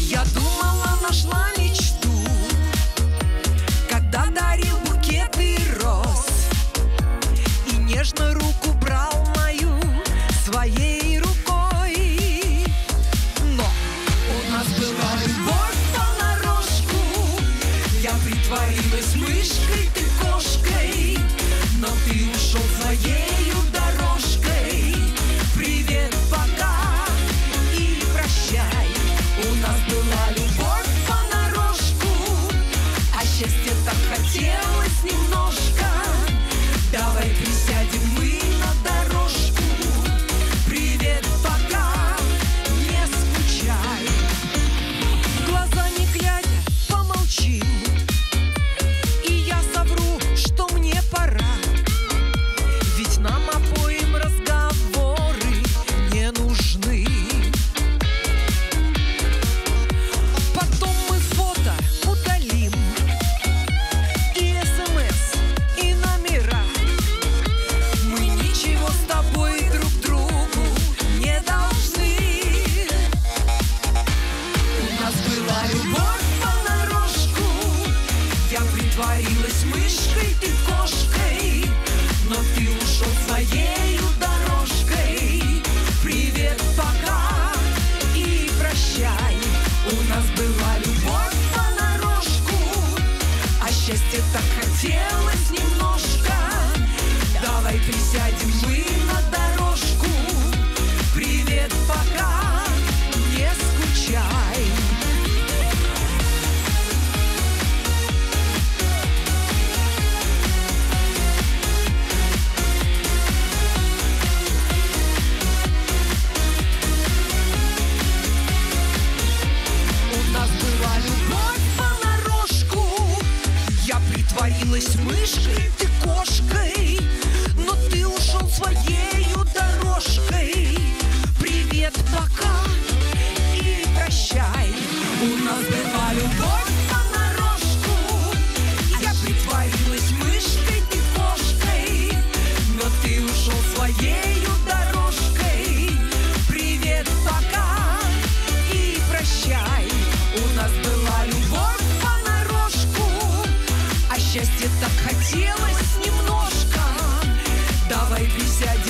Я думала, нашла мечту, когда дарил букеты роз и нежно руку брал мою своей рукой. Но у нас была любовь понарошку. Я притворилась мышкой, ты кошкой, но ты ушел своею дорожкой. Привет, пока и прощай. У нас была любовь понарошку, а счастье так хотелось немножко. Давай присядем мы на дорожку. Привет, пока, не скучай. В глаза не глядя помолчим, и я совру, что мне пора. Ведь нам обоим разговоры не нужны. Потом мы фото удалим, и СМС, и номера. Мы ничего с тобой друг другу не должны. У нас была любовь понарошку. Я притворилась мышкой, ты кошкой, но ты ушел своею дорожкой. Привет, пока и прощай. У нас была любовь понарошку, а счастье так хотелось немножко. Давай присядем мы на дорожку. Привет, пока, не скучай. У нас была любовь понарошку. Я притворилась мышкой, ты кошкой, но ты ушел своею дорожкой. Привет, пока и прощай. У нас была любовь понарошку. Я притворилась мышкой, ты кошкой, но ты ушел своею дорожкой. Привет, пока и прощай. У нас была любовь понарошку, а счастье так хотелось немножко. Давай присядем